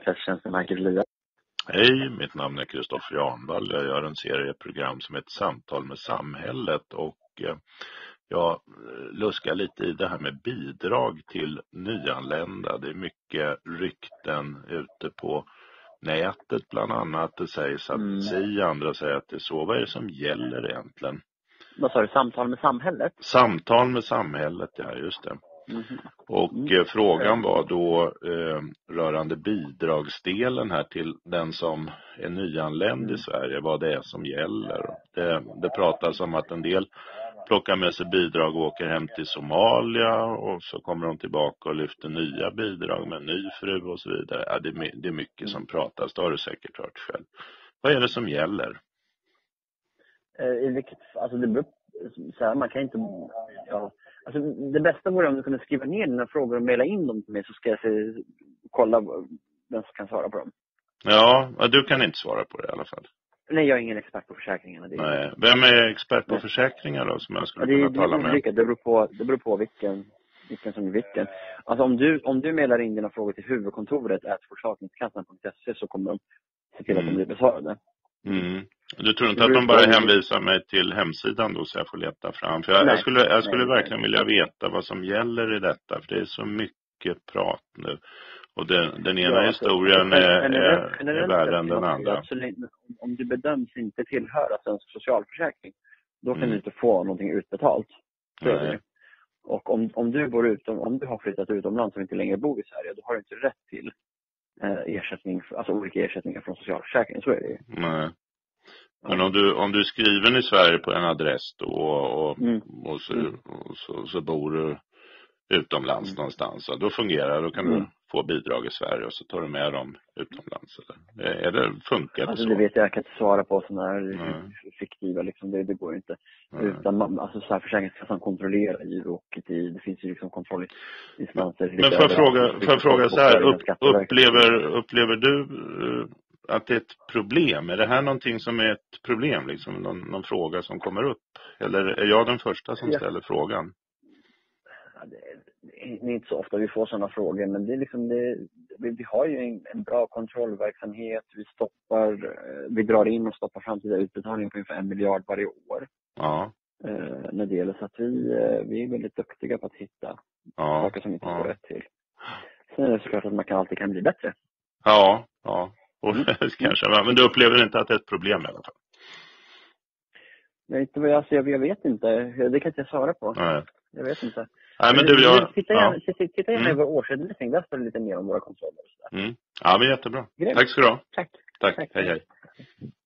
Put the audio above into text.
presstjänsten Marcus Lia. Hej, mitt namn är Kristoffer Janvall. Jag gör en serieprogram som heter Samtal med samhället och jag luskar lite i det här med bidrag till nyanlända. Det är mycket rykten ute på nätet bland annat. Det sägs att andra säger att det är så. Vad är det som gäller egentligen? Vad sa du, samtal med samhället? Samtal med samhället, ja just det. Och frågan var då rörande bidragsdelen här till den som är nyanländ i Sverige, vad det är som gäller. Det pratas om att en del plockar med sig bidrag och åker hem till Somalia och så kommer de tillbaka och lyfter nya bidrag med ny fru och så vidare. Ja, det är mycket som pratas, det har du säkert hört själv. Vad är det som gäller? Alltså det beror, så här, man kan inte, ja, alltså det bästa vore om du kunde skriva ner dina frågor och mejla in dem till mig, så ska jag kolla vem som kan svara på dem. Ja, du kan inte svara på det i alla fall. Nej, jag är ingen expert på försäkringarna. Nej. Vem är expert på försäkringar då som jag skulle kunna tala med? Det beror på vilken som är vilken. Alltså om du mejlar in dina frågor till huvudkontoret @försäkringskassan.se, så kommer de se till att de blir besvarade. Du tror inte att de bara hänvisar mig till hemsidan då så jag får leta fram? För jag skulle verkligen vilja veta vad som gäller i detta, för det är så mycket prat nu. Och den ena historien är värre än den andra. Absolut. Om du bedöms inte tillhöra svensk socialförsäkring, då kan du inte få någonting utbetalt. Och om du har flyttat utomlands och inte längre bor i Sverige, då har du inte rätt till ersättning, alltså olika ersättningar från socialförsäkringen. Så är det ju. Nej. Men om du är skriven i Sverige på en adress då och så bor du utomlands någonstans, då fungerar det. Då kan du få bidrag i Sverige och så tar du med dem utomlands. Eller funkar det alltså, så? Det vet jag kan inte svara på sådana här fiktiva liksom, det går inte. Utan alltså så här, Försäkringskassan kontrollerar ju, och det finns ju liksom kontrollinstanser. Men får jag fråga så här, upplever du att det är ett problem? Är det här någonting som är ett problem, liksom någon fråga som kommer upp? Eller är jag den första som ställer frågan? Det är inte så ofta vi får sådana frågor, men det är liksom vi har ju en bra kontrollverksamhet. Vi drar in och stoppar framtida utbetalning på ungefär 1 miljard varje år. Ja. När det gäller så att vi är väldigt duktiga på att hitta saker som inte står rätt till. Sen är det såklart att man alltid kan bli bättre. Ja. Och kanske, men du upplever inte att det är ett problem i alla fall? Nej, inte vad jag ser. Jag vet inte. Det kan inte jag svara på. Nej. Jag vet inte. Nej, men titta gärna i vår årsredovisning. Där står det lite mer om våra kontroller. Ja, men jättebra. Tack ska du ha. Tack. Hej.